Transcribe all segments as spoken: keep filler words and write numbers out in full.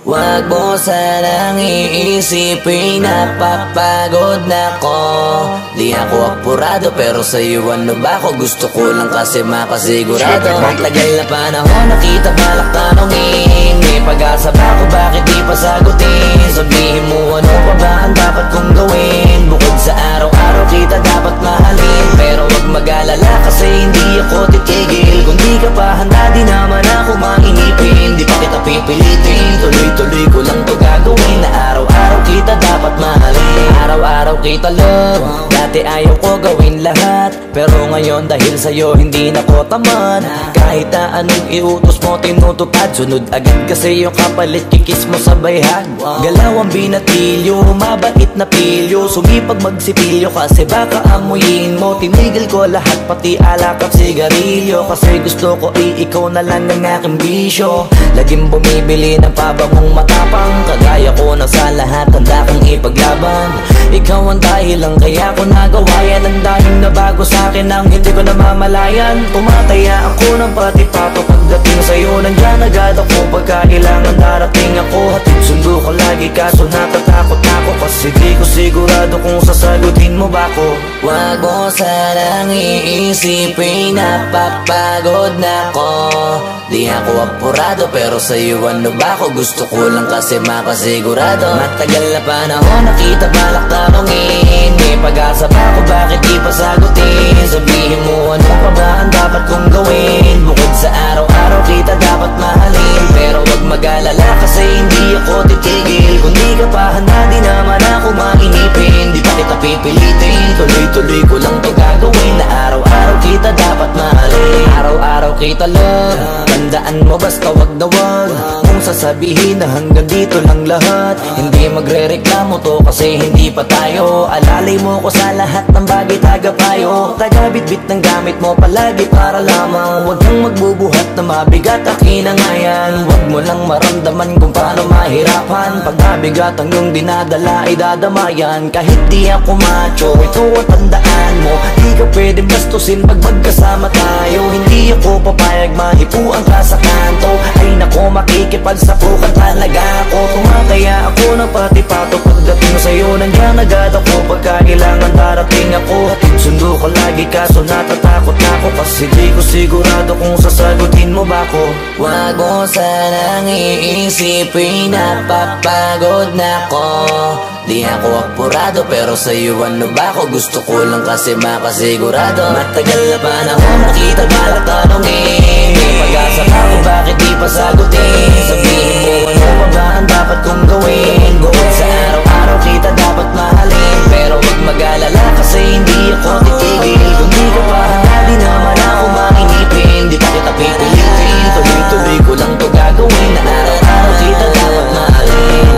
Wag mo sanang iisipin, napapagod na ko. Di ako apurado pero sa'yo ano ba ako? Gusto ko lang kasi makasigurado. Matagal na panahon nakita balak tanongin, may pag-asa ba ako, bakit di pa sagutin? Sabihin mo ano pa ba ang dapat kong gawin? Bukod sa araw-araw kita dapat mahalin, pero wag mag-alala kasi hindi ako titigil. Kung di ka pa handa di naman ako mainipin. Di pa kita pipilitin, tuloy-tuloy ko lang to gagawin. Na araw-araw kita dapat mahalin, araw-araw kita love. Dati ayaw ko gawin lahat, pero ngayon dahil sa'yo hindi na ko tamad. Kahit na anong iutos mo tinutupad, sunod agad kasi yung kapalit kikis mo sa bayhag. Galaw ang binatilyo, mabait na pilyo, sumipag magsipilyo kasi baka amuyin mo. Tinigil ko lahat pati alak at sigarilyo, kasi gusto ko ay ikaw na lang ang aking bisyo. Laging bumibili ng pabangong matapang, kagaya ko na sa lahat handa kang ipaglaban. Ikaw ang dahilan kaya ko nagawa yan, ang dahil na bago sa'kin ang hindi ko namamalayan. Tumataya ako ng pati pato pagdating sa'yo, nandyan agad ako pagka kailangan darating ako. Hatid sundo ko lagi kaso natatakot ako, kasi di ko sigurado kung sasagutin mo ba ko. Wag mo sanang iisipin, napapagod na ko. Di ako apurado pero sa'yo ano ba ako? Gusto ko lang kasi makasigurado. Matagal na panahon nakita balak tanongin, may pag-asa ba ako, bakit di pa sagutin? Sabihin mo ano pa ba ang dapat kong gawin? Bukod sa araw-araw kita dapat mahalin, pero wag mag-alala kasi hindi ako titigil. Kung di ka pa handa di naman ako mainipin. Di pa kita pipilitin, tuloy-tuloy ko lang to gagawin. Na araw-araw kita dapat mahalin, araw-araw kita love. Tandaan mo basta wag na wag mong sasabihin na hanggang dito lang lahat. Hindi magre-reklamo to kasi hindi pa tayo. Alalay mo ko sa lahat ng bagay tagapayo. Tagabitbit ng gamit mo palagi para lamang. Huwag kang magbubuhat na mabigat akin ang ayan. Huwag mo lang maramdaman kung paano mahirapan. Pag mabigat ang iyong dinadala ay dadamayan. Kahit di ako macho, ito ang tandaan mo. Di ka pwede bastusin pag magkasama tayo. Hindi ako papayag mahipuan ka sa kanto. Ay nako makikipagsapukan talaga ako. Tumataya ako ng pati pato pagdating sa'yo, nandyan agad ako pagka kailangan darating ako. Hatid sundo ko lagi kaso natatakot na ako, kasi di ko sigurado kung sasagutin mo ba ko. Wag mo sanang iisipin, napapagod na ko. Di ako apurado pero sa'yo ano ba ako? Gusto ko lang kasi makasigurado. Matagal na panahon nakita balak tanongin, may pag-asa pa ako, bakit di pa sagutin? Sabihin mo ano pa ba ang dapat kong gawin? Bukod sa araw-araw kita dapat mahalin, pero wag mag-alala kasi hindi ako titigil. Kung di ka pa handa di naman ako mainipin. Di pa kita pipilitin, tuloy-tuloy ko lang to gagawin. Na araw-araw kita dapat mahalin.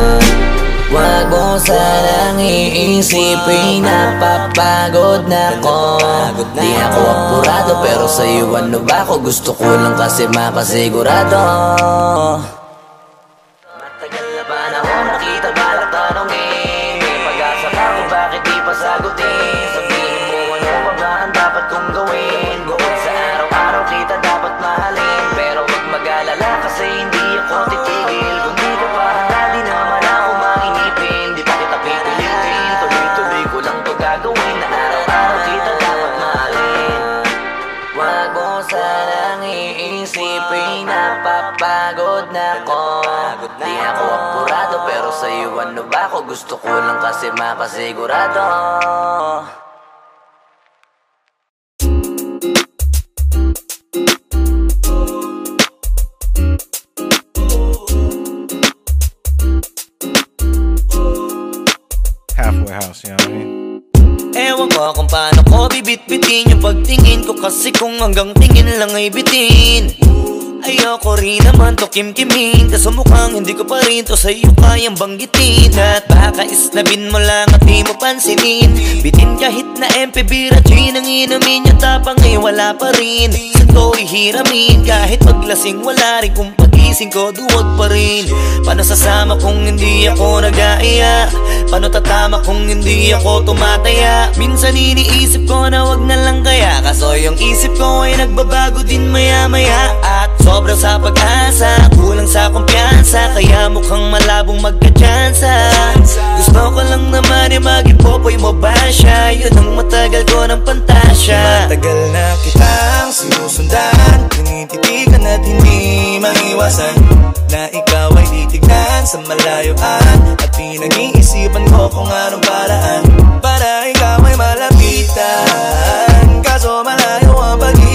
Wag mo sanang iisipin, napapagod na ko. Di ako apurado pero sa'yo ano ba ako? Gusto ko lang kasi makasigurado. Matagal na panahon nakita balak tanongin, may pag-asa pa ako, bakit di pa sagutin? Sabihin mo ano pa ba ang dapat kong gawin? Bukod sa araw-araw kita dapat mahalin, pero wag mag-alala kasi hindi ako titigil. Kung di ka pa handa di naman ako mainipin. Di pa kita pipilitin, tuloy-tuloy ko lang to gagawin. Na araw-araw kita dapat mahalin. Wag mo sanang iisipin, napapagod na ko. Di ako apurado pero sa'yo ano ba ako? Gusto ko lang kasi makasigurado. Halfway house, you know what I mean? Ewan ko kung paano ko bibit-bitin yung pagtingin ko, kasi kung hanggang tingin lang ay bitin. Ayoko rin naman to kim-kimin, kaso mukhang hindi ko pa rin to sa'yo kayang banggitin. At baka isnabin mo lang at di mo pansinin. Bitin kahit na M P B at gin ang inumin, yung tapang ay wala pa rin. Saan ko ihiramin kahit paglasing wala rin, kung pagising ko duwag pa rin. Paano sasama kung hindi ako nag-aaya? Paano tatama kung hindi ako tumataya? Minsan iniisip ko na wag na lang kaya, kaso yung isip ko ay nagbabago din maya-maya. At sobra sa pag-asa, kulang sa kumpiyansa, kaya Kaya mukhang malabong magka-tsansa. Gusto ko lang naman eh mag-ipopoy mo ba siya? Yun ang matagal ko ng pantasya. Matagal na kitang sinusundan, tinititigan at hindi maiwasan na ikaw ay titignan sa malayuan. At pinag-iisipan ko kung anong paraan para ikaw ay malapitan. Kaso malayo ang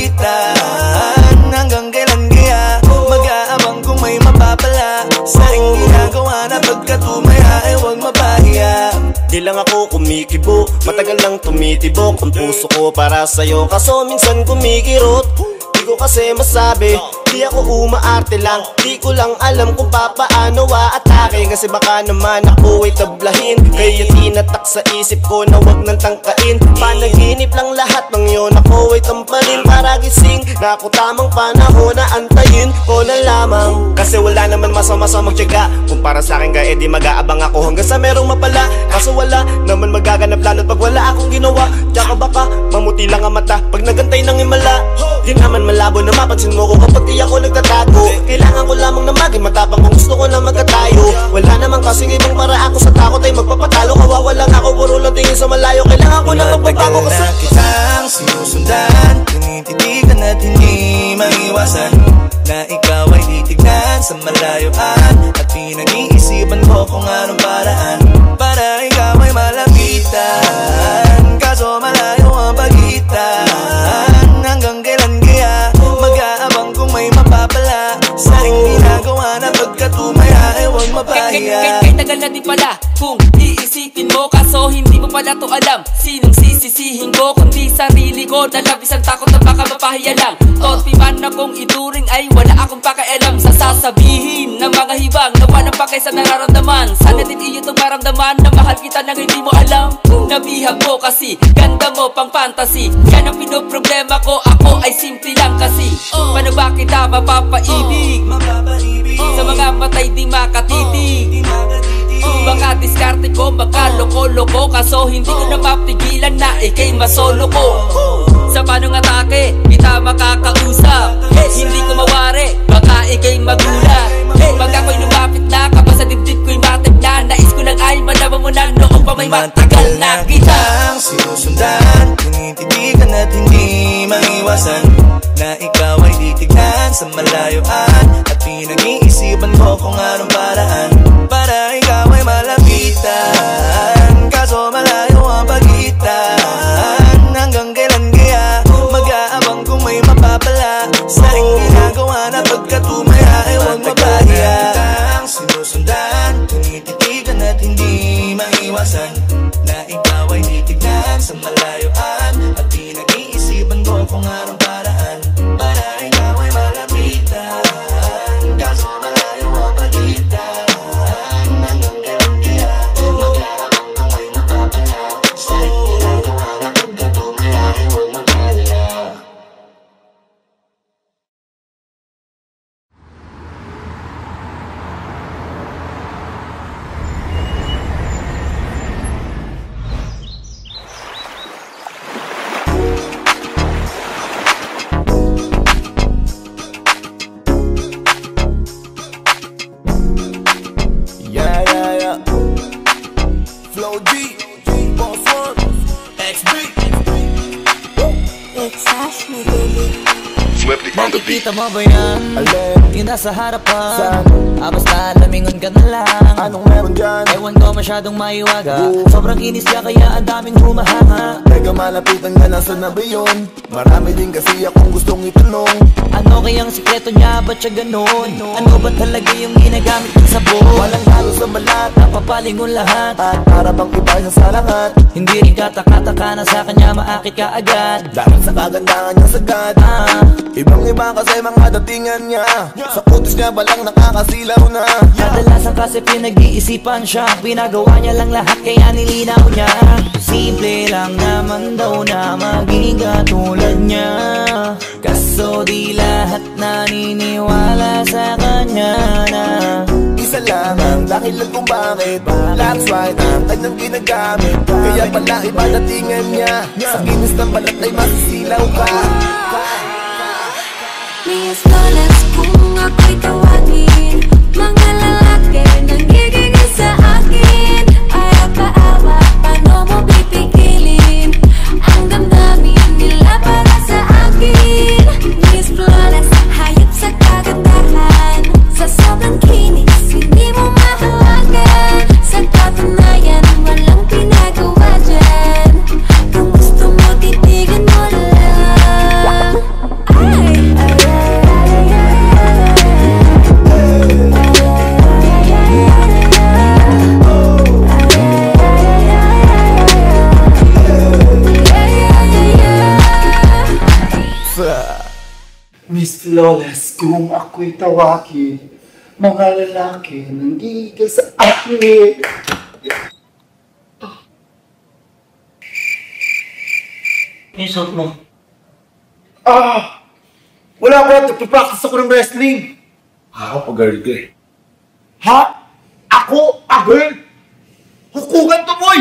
pagitan. Hanggang kailan kaya mag-aabang kung may mapapala sa iyong ginagawa na pagkatumaya ay huwag mapahiya. Di lang ako kumikibo, matagal nang tumitibok ang puso ko para sa'yo, kaso minsan kumikirot. Di ko kasi masabi, di ako umaarte lang, di ko lang alam kung papaano aatake. Kasi baka naman ako ay tablahin, kaya tinatak sa isip ko na wag nang tangkain. Panaginip lang lahat ng yun, ako ay tamparin para gising na ako tamang panahon na antayin ko na lamang. Kasi wala naman masama sa magtiyaga, kung para sa akin kaya di mag-aabang ako hanggang sa merong mapala. Kaso wala naman magaganap lalo't pag wala akong ginawa. Tsaka baka mamuti lang ang mata pag nagantay ng himala. Di naman malabo na mapansin mo ko kapag di ako nagtatago. Kailangan ko lamang na maging matapang kung gusto ko na magkatayo. Wala naman kasing ibang para ako sa takot ay magpapatalo. Kawawa lang ako, puro lang tingin sa malayo. Kailangan ko na magbabago kasi na kitang sinusundan, tinititigan at hindi maiwasan na ikaw ay titignan sa malayuan. At pinag-iisipan ko kung anong paraan para ikaw ay malapitan. Kaso malayo ang pagitan. Hanggang kailan kaya mag-aabang kung may mapapala sa iyong ginagawa na pagkatumaya ay huwag mapahiya. Kay tagal na di pala kung iisipin mo, kaso hindi mo pala to alam. Sinong sisisihin ko kundi sarili ko, na labis ang takot na baka mapahiya lang. Topi man akong ituring ay wala akong pakialam sa sasabihin ng mga hibang na walang pakay sa nararamdaman. Sana din iyo itong maramdaman na mahal kita nang hindi mo alam. Nabihag mo kasi ganda mo pang fantasy, yan ang pinoproblema ko, ako ay simple lang kasi. Paano ba kita mapapaibig sa mga matay di makatitig? Baka diskarte ko, baka loko-loko, kaso hindi ko na mapigilan na ikay masolo ko. Sa panong atake, kita makakausap, hindi ko mawari, baka ikay magulat. Pag ako'y lumapit na, kapag sa dibdib ko'y matig na, nais ko lang ay malaman mo na noong pa may matagal na kita. Sinusundan, tinititigan at hindi maiwasan na ikaw ay titignan sa malayuan. At pinag-iisipan ko kung anong paraan para ikaw ay malapitan. Kaso malayo ang pagitan. Hanggang kailan kaya mag-aabang kung may mapapala sa iyong ginagawa na pagkatumaya ay huwag mapahiya. Sinusundan, tinititigan at hindi maiwasan na ikaw ay titignan sa malayuan. At pinag-iisipan ko kung anong paraan para ikaw ay malapitan. Kaso malayo ang pagitan. Hanggang kailan kaya mag-aabang kung may mapapala sa iyong ginagawa na pagkatumaya ay huwag mapahiya. Yeah, yeah, yeah. Flow D, Boss One, X B. It's Ashley, baby. Nakikita mo ba yan? Alin? Yung nasa harapan. Saan? Ah, basta lamingon ka na lang. Anong meron dyan? Ewan ko masyadong maiwaga. Sobrang inis ka kaya ang daming humahanga. Teka malapitan nga, nasa na ba yun? Marami din kasi akong gustong itanong. Ano kayang sikreto niya? Ba't siya ganon? Ano ba talaga yung ginagamit ng sabon? Walang halo sa balat, Napapalingon lahat at para bang iba siya sa lahat. Hindi rin kataka-taka na sa kanya maakit ka agad. Dahil sa kagandahan niya sagad, Ah, ibang iba kasi mga datingan niya. Sa kutis niya balang nakakasilaw na. kadalasan kasi pinag-iisipan siya. Pinagawa niya lang lahat kaya nilinaw niya. Simple lang naman daw na maging katulad niya. Kaso di lahat naniniwala sa kanya na Isa lang ang dahilan kung bakit That's right, ang kanyang ginagamit. Kaya pala iba datingan niya. Sa kinis ng balat ay masisilaw ka. Mis dollars kung ako'y tawagin, mga lalaki kinis, hindi mo mahawagan. Sa katunayan, walang pinagawa dyan. Kung gusto mo, titigan mo lang. Ay, ay, ay, Miss Flawless, kung ako'y tawagin, mga lalaki nanggigil sa akin. Yung suot mo? Ah! Wala ba? Nagpa-practice ako ng wrestling. Ako, pag-girl ka eh. Ha? Ako? A girl? Hukugan to, boy!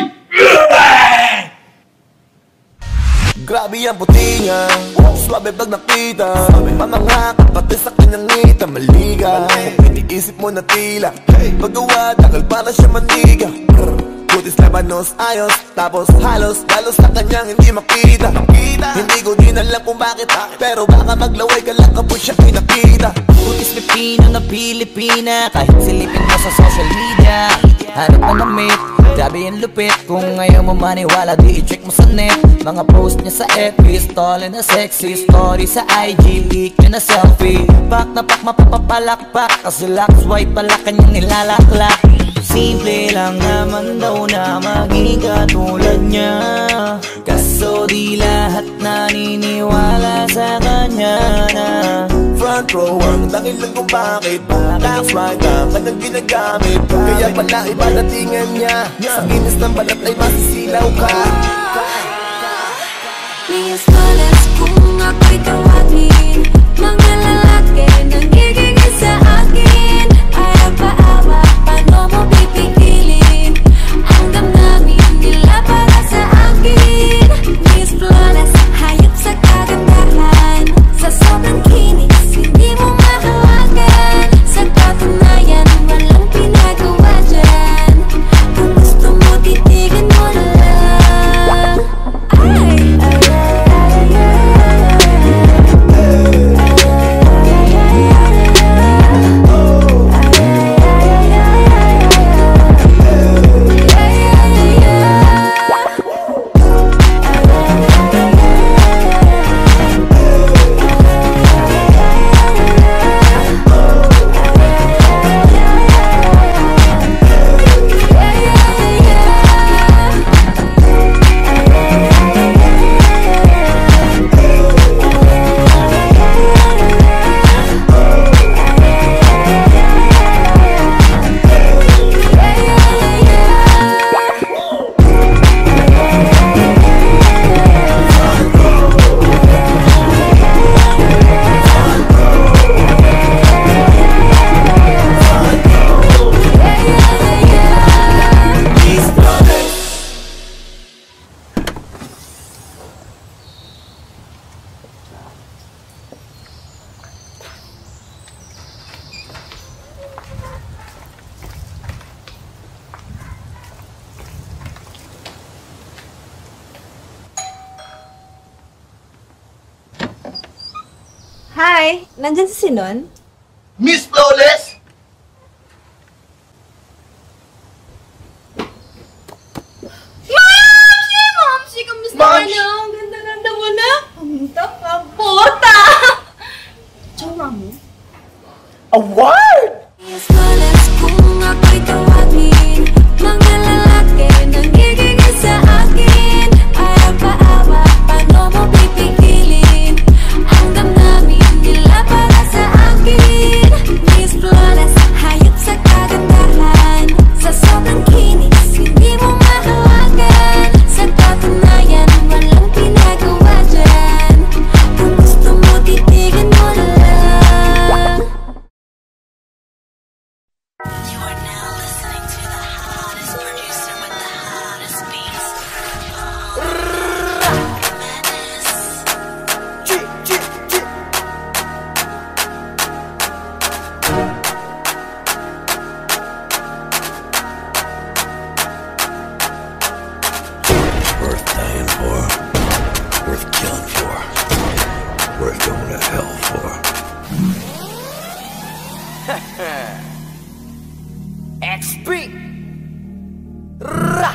Grabe ang puti niya, swabe pag nakita, mamanghakap pati sa kanyang ngita, maliga. Kung iniisip mo na tila, paggawa, tagal para siya maniga. Kutis labanos, ayos, tapos halos, lalo sa kanyang hindi makita. Hindi ko din alam kung bakit, pero baka maglaway ka lang kapag siya pinakita. Kutis Pipino na Pilipina, kahit silipin mo sa social media. Hanap na namit, grabe yung lupit. Kung ngayon mo maniwala, di i-check mo sa net. Mga post niya sa F B, stolen na sexy story sa I G, leak niya na selfie. Pak na pak mapapapalakpak, kasi lax white pala kanyang nilalaklak. Simple lang naman daw na maging katulad niya, kaso di lahat naniniwala sa kanya na front row ang dahilan kung bakit tax right ang kanyang ginagamit. Kaya pala iba datingan niya, sa ginis ng balat ay masisilaw ka. Miss Flawless, kung ako'y tawagin, mga lalaki nanggigigil sa akin. Ayaw pa-awa, paano mo pipigilin ang damdamin nila para sa akin? Miss Flawless, hayop sa kagandahan, sa sobrang kinis, hindi mo mahawagan. Sa katunayan, walang pinagawa dyan. Kung gusto mo, titigan mo lang. Ay, ay, Hi! Nandyan si Sinon? Miss Flawless! Mamsi! Mamsi! Kamusta ka Mams! na? Ang ganda-ganda mo na! Pumunta ka, puta! Tsawa mo? Award! Miss Flawless, kung ako'y tawagin, mga lalaki nanggigigil sa akin. Ayaw pa-awa, paano mo pipigilin ang damdamin nila para sa akin? Miss Flawless, X P Ra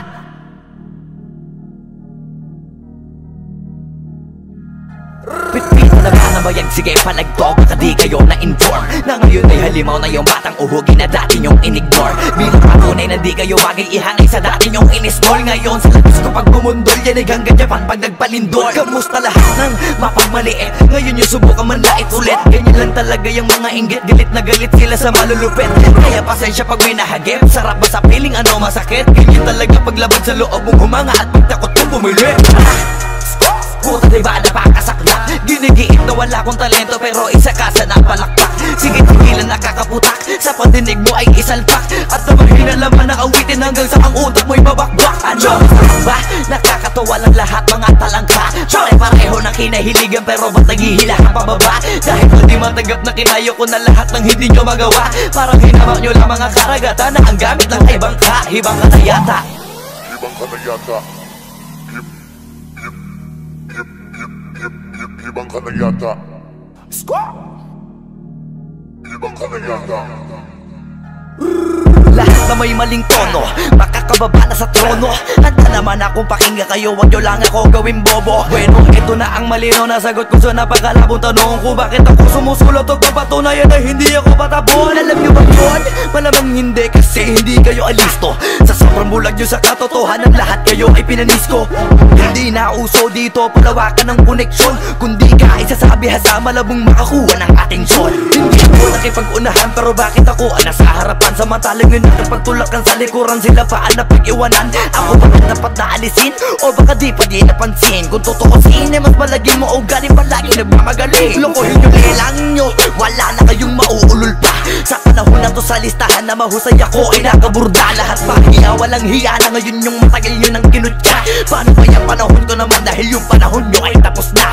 Pitpit na ba na bayag? Sige palagtog baka di kayo na-inform na ngayon ay halimaw na yung batang uhugin na dati nyong in-ignore. Bilang patunay na di kayo bagay ihanay sa dati nyong in-small. Ngayon sa labis ko pag bumundol yan ay hanggang Japan pag nagpalindol. Kamusta lahat ng mapagmaliit? Ngayon yung subukan manlait ulit. Ganyan lang talaga yung mga inggit. Galit na galit sila sa malulupit. Kaya pasensya pag may nahagip. Sarap ba sa piling ano masakit? Ganyan talaga paglaban sa loob mong humanga at pagtakot mong bumili. Puta diba napakasaklap? Ginigiit na wala kong talento pero isa ka sa napalakpak. Sige tigilan nakakaputak, sa pandinig mo ay isalpak. At namahina laman ng awitin hanggang sa ang utak mo'y babakbak. Ano ba? Nakakatawa lang lahat mga talangka. Pare-pareho ng kinahiligan pero ba't naghihila ka pababa? Dahil hindi matanggap na kinayo ko na lahat ng hindi nyo magawa. Parang hinamak nyo lang mga karagatan na ang gamit lang ay bangka. Hibang ka na yata. Hibang ka na yata. Ibang ka na yata. Squaw! Ibang ka na yata. Lahat na may maling tono, makakababa na sa trono. Handa naman akong pakinggan kayo, wag nyo lang ako gawin bobo. Bueno, ito na ang malino na sagot ko sa napakalabong tanong ko. Bakit ako sumusulot o papatunayan na hindi ako patabon? Alam nyo ba yun? Malamang hindi kasi hindi kayo alisto. Sa sobrang bulag nyo sa katotohanan, lahat kayo ay pinanisko. Hindi na uso dito palawakan ng koneksyon, kundi ka isasabi hasa malabong makakuha ng atensyon. Hindi ako nakipag-unahan pero bakit ako ang nasa harapan? Samantalang yun nakapagtulakan sa likuran sila paan na pag-iwanan. Ako bakit dapat naalisin? O baka di pa di napansin? Kung totoosin ay mas malagin mo o galing palagi nagmamagaling. Lokohin nyo lelang nyo, wala na kayong mauulol pa. Sa panahon na to sa listahan na mahusay ako ay nakaburda. Lahat pa hiya, walang hiya na ngayon yung matagal nyo nang kinutya. Paano ba yung panahon ko naman dahil yung panahon nyo ay tapos na?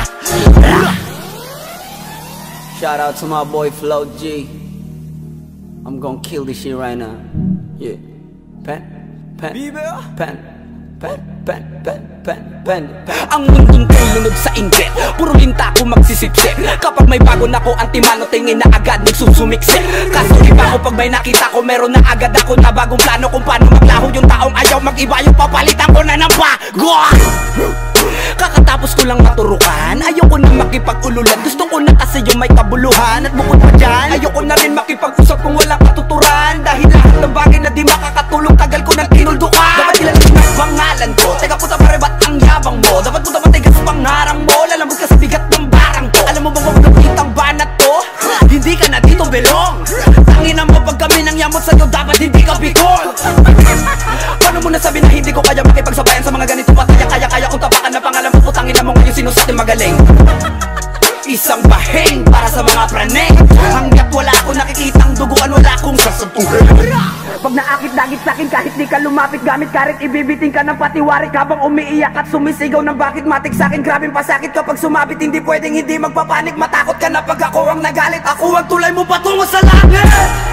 Shout out to my boy Flo G. I'm gonna kill this shit right now. Yeah. Pen, pen, pen, pen, pen, pen, pen, pen. Ang mundong ko'y lunod sa inggit, puro linta ko magsisipsip. Kapag may bago na ko antimano, tingin na agad nagsusumiksip. Kaso iba ko pag may nakita ko, meron na agad ako na bagong plano kung paano maglaho yung taong ayaw mag-iba. Yung papalitan ko na ng bago. Kakatapos ko lang maturukan, ayoko na makipag-ululan. Gusto ko na kasi yung may kabuluhan. At bukod pa dyan, ayoko na rin makipag-usap kung walang katuturan. Dahil lahat ng bagay na di makakatulong, tagal ko nang kinuldukan. Dapat ilalim na pangalan ko, teka puta pare ba't ang yabang mo? Dapat puta matigas pangarang mo, lalambot ka sa bigat ng barang ko. Alam mo bang wag nakitang banat to? Hindi ka na dito belong. Tangina mo pag kami nang yamot sa'yo, dapat hindi ka bigol. Paano mo nasabi na hindi ko kaya makipagsabayan sa mga ganito pataya? Kaya-kaya kong tapakan na pangalan mo, putangin na mo ngayon sino sa atin magaling. Isang baheng para sa mga praning. Hanggat wala akong nakikitang duguan, wala akong sasabuhin. Pag naakit-dagit sa'kin kahit di ka lumapit, gamit karit ibibiting ka ng patiwarik habang umiiyak at sumisigaw ng bakit matik sa'kin. Grabing pasakit kapag sumabit, hindi pwedeng hindi magpapanik. Matakot ka na pag ako ang nagalit, ako ang tulay mo patungo sa langit.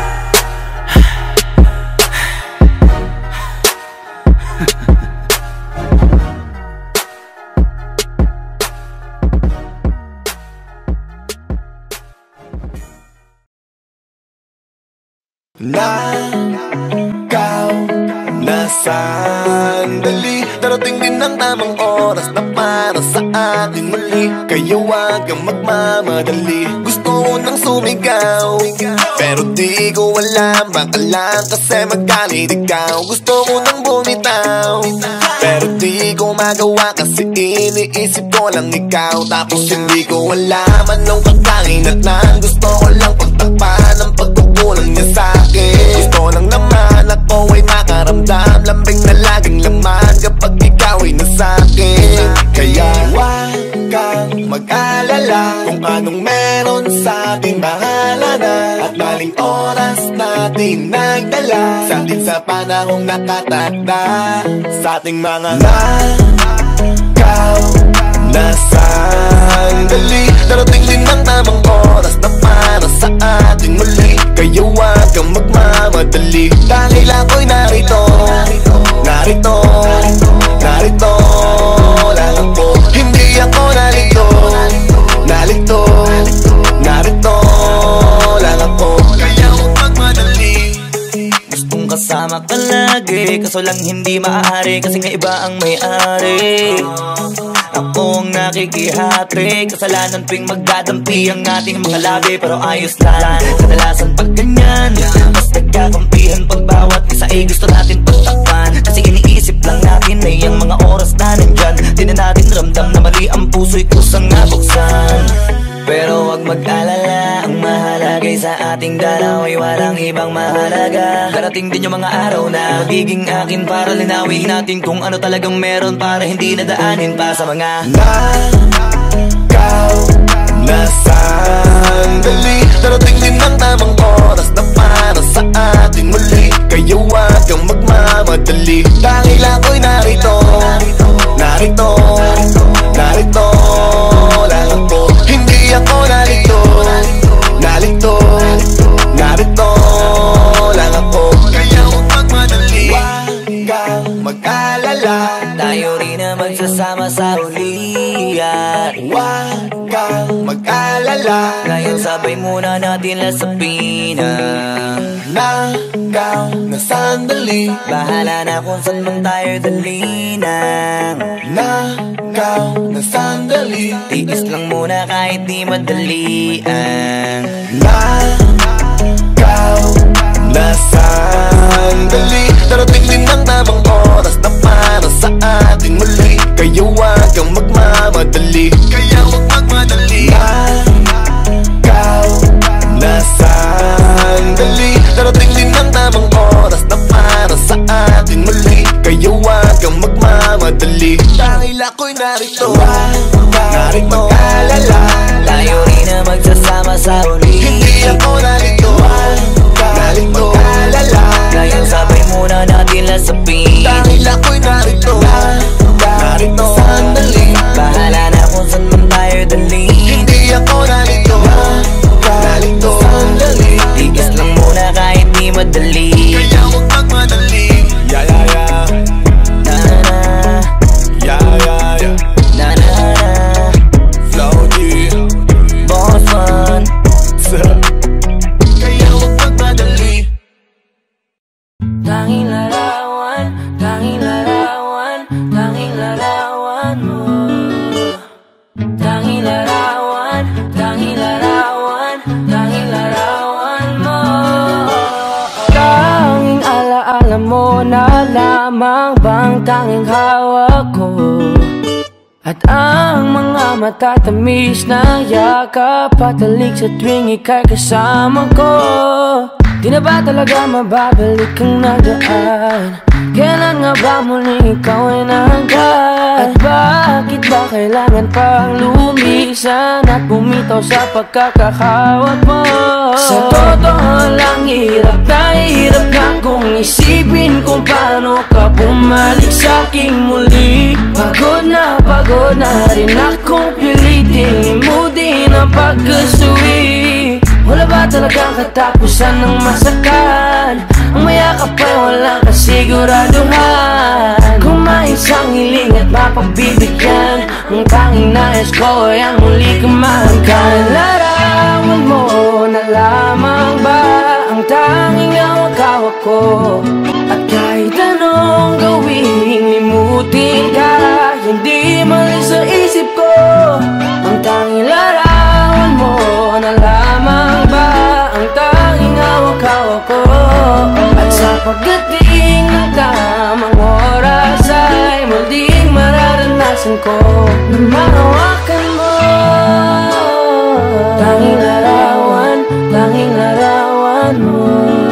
Nakaw na sandali, darating din ang tamang oras na para sa atin muli. Kaya wag kang magmamadali, gusto ko nang sumigaw pero di ko alam, baka lang kasi magalit ikaw. Gusto ko nang bumitaw pero di ko magawa kasi iniisip ko lang ikaw. Tapos hindi ko alam anong kakainat na gusto ko lang pagtakpan ang pagkukulang niya sa'kin. Gusto lang naman ako ay makaramdam lambing na laging laman kapag ikaw ay nasa'kin. Kaya huwag kang mag-alala kung anong meron sa'tin, bahala na. At maling oras natin nagdala sa'tin sa panahong nakatakda sa ating mga nakaw na sandali. Darating din ang tamang oras na para sa atin muli. Kaya huwag kang magmamadali dahil ako'y narito, narito, narito lang ako. Hindi ako narito, narito, narito lang ako. Kaya huwag magmadali, gustong makasama ka lagi. Kaso lang hindi maaari kasi nga iba ang may-ari. Ako ang nakikihati, kasalanan tuwing magdadampi ang ating mga labi. Pero ayos lang, kadalasan pag ganyan mas nagkakampihan pag bawat isa ay gusto natin pagtakpan. Kasi iniisip lang natin ay ang mga oras na nandyan. Di na natin ramdam na mali ang puso'y kusang nabuksan. Pero wag mag-alala, ang mahalaga sa ating dalaw ay walang ibang mahalaga. Darating din yung mga araw na magiging akin para linawin natin kung ano talagang meron, para hindi nadaanin pa sa mga nakaw na sandali. Darating din ang tamang oras na para sa atin muli. Kaya wag kang magmamadali. Dahil ako'y narito, narito, narito lang ako. Hindi ako narito, narito, narito lang ako. Kaya huwag magmadali, huwag kang mag-alala. Tayo rin na magsasama sa huli at huwag kang mag-alala. ngayon sabay muna natin lasapin ang nakaw na sandali. bahala na kung saan man tayo dali nang nakaw na sandali. tiis lang muna kahit di madali ang nakaw na sandali. Darating din ang tamang oras na para sa atin muli. Kaya wag kang magmamadali. Kaya wag magmadali. Nakaw na sandali. Darating din ang tamang oras na para sa atin muli. Kaya wag kang magmamadali. Dahil ako'y narito, narito mag-alala. tayo rin na magsasama sa huli. Hindi ako narito, narito mag-alala. ngayon sabay muna natin lasapin. Dahil ako'y narito, narito sandali. bahala na kung saan man tayo dali. Hindi ako narito, narito sandali. tiis lang muna kahit di madali. Kaya huwag magmadali. Yeah, yeah, yeah. Na na na, Yeah, yeah, yeah. na na na, Flow G, Boss Fun. kaya huwag magmadali. Tanging larawan, tanging larawan, tanging larawan mo. Tanging larawan, tanging larawan, tanging larawan mo. Tanging alaala mo na lamang bang tanging hawak ko. At ang mga matatamis na yakap patalik sa tuwing ika'y kasama ko. Di na ba talaga mababalik ang nagdaan? Kailan nga ba muling ikaw ay nangkat? At bakit ba kailangan pang lumisan at bumitaw sa pagkakahawak mo? Sa totoo lang hirap na hirap na kung isipin kung paano ka bumalik sa'king muli. Pagod na pagod na rin akong pilitin limutin ang pagkasuwi. Wala ba talagang katapusan ng masakan? Ang mayakap ay walang kasiguraduhan. Kung may isang hiling at mapagbibigyan, ang tanging nais ko ay ang muli kang mahangkan. Larawan mo na lamang ba ang tanging hawak-hawak ko? At kahit anong gawin, limutin ka, hindi malis sa isip ko. Ang tanging larawan mo na lamang ba ang tanging hawak-hawak ko? At sa pagdating ng tamang oras ay muling mararanasan ko na mahawakan mo. Tanging larawan, tanging larawan mo.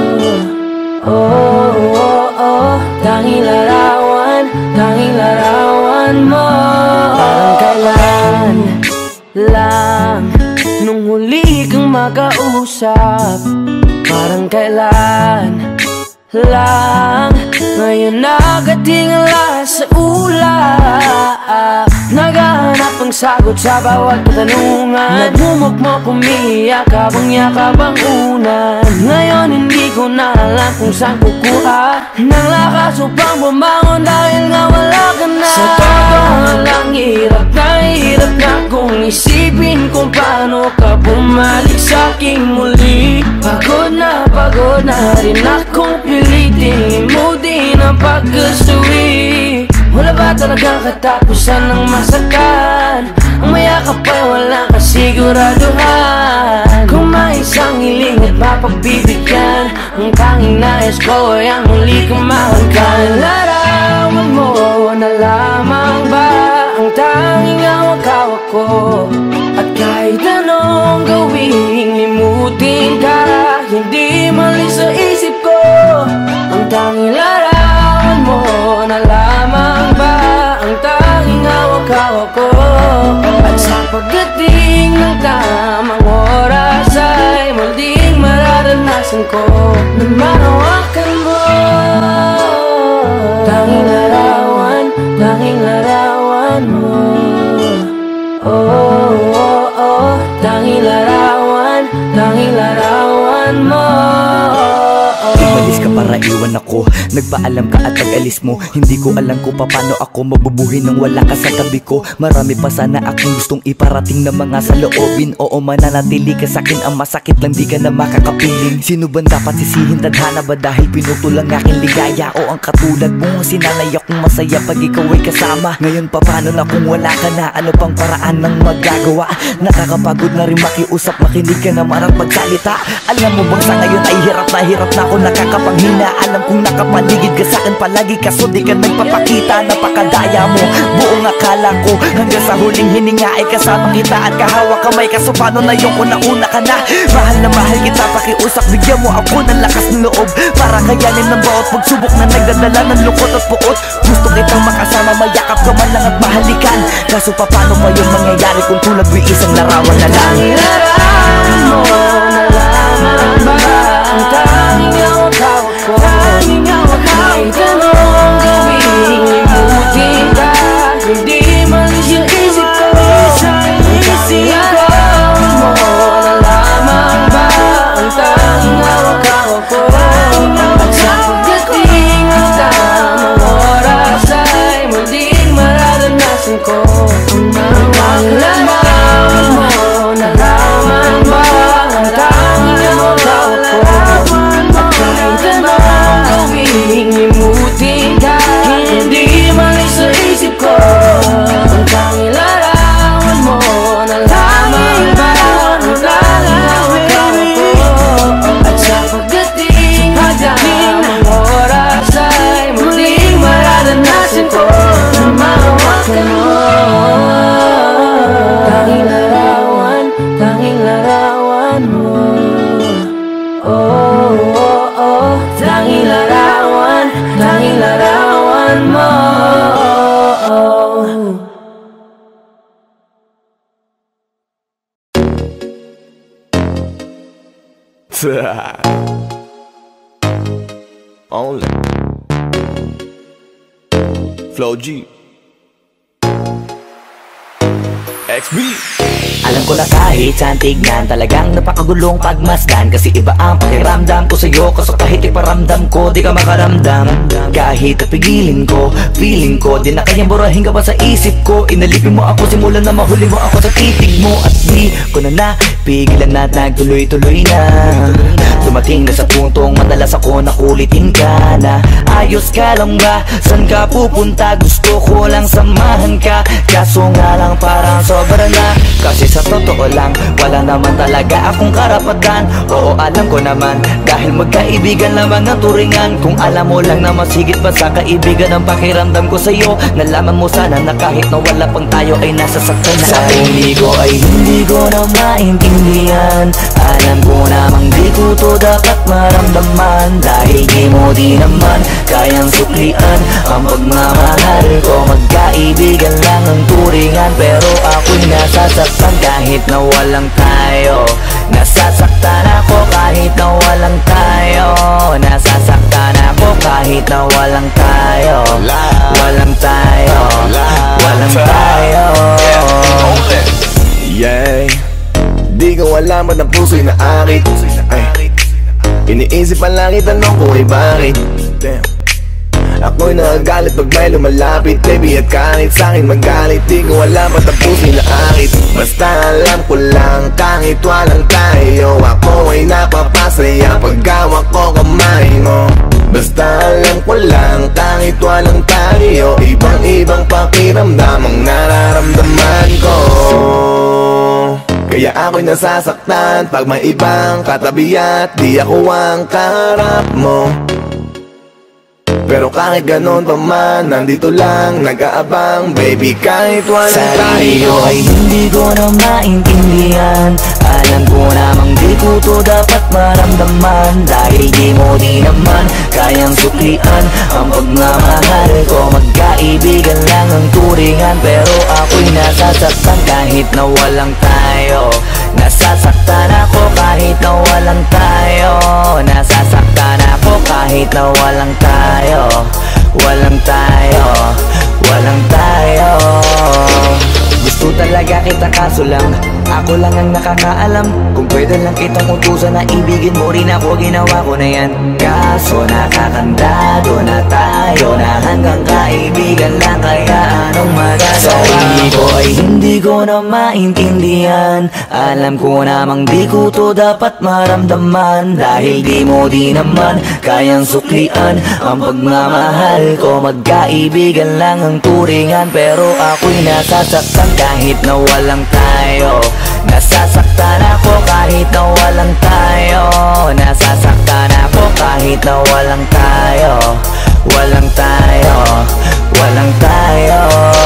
Oh, oh, oh, tanging larawan, tanging larawan mo. Parang kailan lang nung huli kang makausap. Parang kailan lang ngayon nakatingala sa ulap. Naghahanap ang sagot sa bawat katanungan. Nagmumukmok umiiyak habang yakap ang unan. Ngayon hindi ko na alam kung saan kukuha ng lakas upang bumangon dahil nga wala ka na. Sa totoo lang hirap na hirap na kung isipin kung paano ka bumalik sa'king muli. Pagod na pagod na rin akong pilitin Pilitin limutin ang pagkasuwi. Wala ba talagang katapusan ng masakan? Ang mayakap ay walang kasiguraduhan. Kung may isang hiling at mapagbibigyan, ang tanging nais ko ay ang muli kang mahanggan. Larawan mo na lamang ba ang tanging hawak-hawak ko? At kahit anong gawing limutin ka, hindi mali sa isip ko. Ang tanging larawan mo na lamang ba ang tanging hawak-hawak ko? At sa pagdating ng tamang oras ay muling mararanasan ko na manawakan mo. Tanging larawan, tanging larawan mo. Oh, oh, oh, tanging larawan, tanging larawan mo. Umalis ka para iwan ako, nagpaalam ka at nag-alis mo. Hindi ko alam kung paano ako mabubuhay nang wala ka sa tabi ko. Marami pa sana akong gustong iparating na mga saloobin. Oo, mananatili ka sa'kin, ang masakit lang di ka na makakapiling. Sino ba dapat sisihin, tadhana ba dahil pinutol ang aking ligaya? O ang katulad mo, sinanay akong masaya pag ikaw ay kasama. Ngayon pa paano na kung wala ka na? Ano pang paraan ng magagawa? Nakakapagod na rin makiusap, makinig ka naman at magsalita. Alam mo bang sa ngayon ay hirap na hirap na ako nakakapanghina. Alam kong nakapaligid ka sa'kin palagi, kaso di ka nagpapakita. Napakadaya mo, buong akala ko hanggang sa huling hininga ay kasama kita at kahawak kamay. Kaso paano na yung una-una ka na? Mahal na mahal kita, pakiusap, bigyan mo ako ng lakas ng loob para kayanin ng bawat pagsubok na nagdadala ng lungkot at puot. Gusto kitang makasama, mayakap ka man lang at mahalikan. Kaso paano pa yung mangyayari kung tulad mo isang larawan na lang? Larawan mo na lamang ba ang tanging hawak-hawak ko? Kahit anong gawin, limutin ka, hindi malis yung isip ko. Larawan mo na lamang ba ang tanging hawak-hawak ko? At sa pagdating ng tamang oras ay muling mararanasan ko ang mawang larawan mo na lamang ba ang tanging hawak-hawak ko? At kahit anong gawing limutin ka, hindi mali sa isip ko. Ang tanging larawan mo na lamang ba ang tanging hawak-hawak ko? At sa pagdating ng tamang oras ay muling mararanasan ko na mahawakan mo. Tanging larawan, tanging larawan mo. Oh, oh, oh, tanging larawan, tanging larawan mo. Only Flow G X B. Alam ko na kahit saan tignan, talagang napakagulong pagmasdan. Kasi iba ang pakiramdam ko sa'yo, kaso kahit iparamdam ko, di ka makaramdam. Kahit napigilin ko, feeling ko, di na kayang burahin ka pa sa isip ko. Inalipin mo ako, simulan na mahuli mo ako sa titig mo. At di ko na napigilan na nagtuloy-tuloy na. Dumating na sa puntong madalas ako nakulitin ka na. Ayos ka lang ba? San ka pupunta? Gusto ko lang samahan ka, kaso nga lang parang sobra na. Kasi sa totoo lang, wala naman talaga akong karapatan. Oo, alam ko naman, dahil magkaibigan lamang ang turingan. Kung alam mo lang na masigit pa sa kaibigan ang pakiramdam ko sa'yo, nalaman mo sana na kahit na wala pang tayo ay nasasaktan na. Sa umigo ay hindi ko na maintindihan. Alam ko namang di ko to dapat maramdaman, dahil di mo di naman kayang suklian ang pagmamahal ko. Magkaibigan lang ang turingan, pero ako'y nasasaktan kahit na walang tayo. Nasasaktan ako kahit na walang tayo. Nasasaktan ako kahit na walang tayo. Walang tayo. Walang tayo. Yeah. Di ko alam ba't ang puso'y naakit. Ay, iniisip pa lang itanong ko ay bakit. Damn. Ako'y nagagalit pag may lumalapit, baby, at kahit sa'kin magalit. Di ko alam ba't ang puso'y naakit. Basta alam ko lang kahit walang tayo, ako ay napapasaya pag hawak ko kamay mo. Basta walang tayo. Ibang-ibang pakiramdam ang nararamdaman ko. Kaya ako'y nasasaktan pag may ibang katabi at di ako ang kaharap mo. Pero kahit ganon pa man, nandito lang, nag-aabang, baby, kahit walang tayo. Sarili ay hindi ko na maintindihan. Alam ko namang di ko to dapat maramdaman. Dahil di mo di naman kayang suklian ang pagmamahal ko. Magkaibigan lang ang turingan, pero ako'y nasasaktan kahit na walang tayo. Nasasaktan ako kahit na walang tayo. Nasasaktan ako kahit na walang tayo. Walang tayo, walang tayo. Gusto talaga kita kaso lang ako lang ang nakakaalam. Kung pwede lang kitang utusan na ibigin mo rin ako, ginawa ko na yan. Kaso nakakandado na tayo na hanggang kaibigan lang, kaya anong magagawa? Sarili ko ay hindi ko na maintindihan. Alam ko namang di ko to dapat maramdaman. Dahil di mo di naman kayang suklian ang pagmamahal ko. Magkaibigan lang ang turingan, pero ako'y nasasaktan kahit na walang tayo. Nasasaktan ako kahit na walang tayo. Nasasaktan ako kahit na walang tayo. Walang tayo, walang tayo.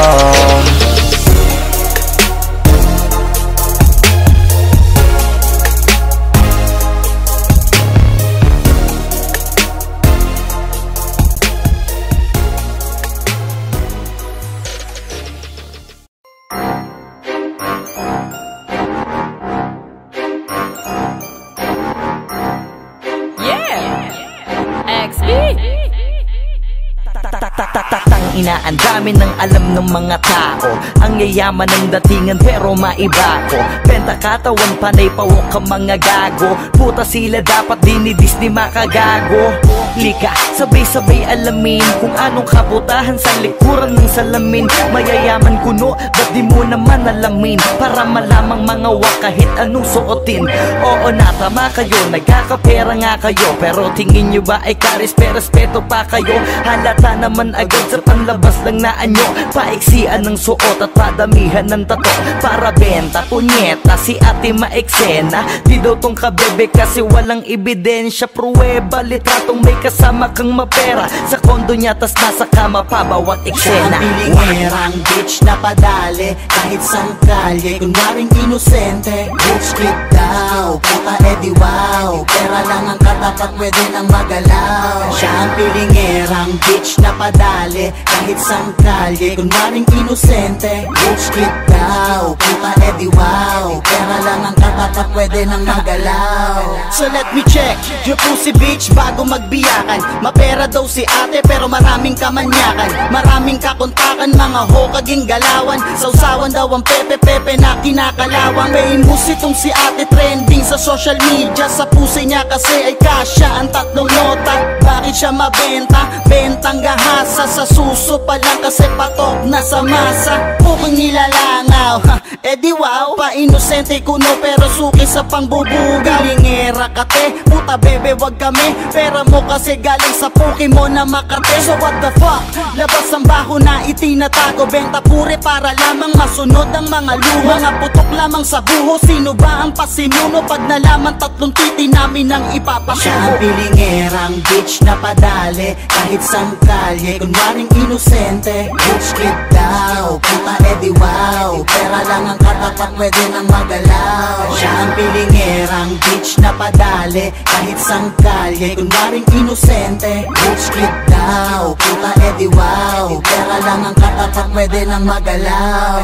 Ina, ang dami ng alam ng mga tao. Ang yayaman ng datingan pero maiba ko. Benta katawan, panay pawok ka mga gago. Puta sila dapat dinidis ni makagago. Lika, sabay-sabay alamin kung anong kabutahan sa likuran ng salamin. Mayayaman kuno, ba't di mo naman alamin? Para malamang mga wak kahit anong suotin. Oo, natama kayo, nagkakapera nga kayo. Pero tingin nyo ba ay karespe-respeto pa kayo? Halata naman agad sa panlabas lang na anyo. Paiksian ng suot at padamihan ng tato para benta, punyeta, si ate maeksena. Di daw tong kabebe kasi walang ebidensya. Pruweba, litratong may kasama kang mapera. Sa kondo niya tas nasa kama pa bawat eksena. Siya ang pilingerang bitch na padali kahit sang kalye, kunwaring inosente. Bitch kid daw, puta edi wow, pera lang ang katapat, pwede nang magalaw. Siya ang pilingerang bitch na padali kahit sang kalye, kunwaring inosente. Bitch kid daw, puta edi wow, pera lang ang katapat, pwede nang magalaw. So let me check your pussy bitch bago magbiyakan. Mapera daw si ate pero maraming kamanyakan. Maraming kakontakan, mga hokaging galawan. Sausawan daw ang pepe-pepe na kinakalawang. Famous itong si ate, trending sa social media. Sa pusi niya kasi ay kasya ang tatlong nota. Bakit siya mabenta? Bentang gahasa. Sa suso pa lang kasi patok na sa masa. Pukong nilalangaw, ha, edi wow. Pa-inosente kuno pero suki sa pangbubugaw. Lingera kate, puta bebe wag kami. Pera mo kasi galing sa puki mo na Makate. So what the fuck? Labas ang baho na itinatago. Benta pure para lamang masunod ang mga luho. Mga putok lamang sa buho. Sino ba ang pasimuno pag nalaman tatlong titi namin ang ipapasuho? Siya ang pilingerang bitch na padali kahit sang kalye, kunwaring inosente. Bitch kid daw, puta edi wow, pera lang ang katapat, pwede nang magalaw. Siya ang pilingerang bitch na padali kahit sang kalye, kunwaring inosente. Bitch kid daw, puta edi wow, pera lang ang katapat, pwede nang magalaw.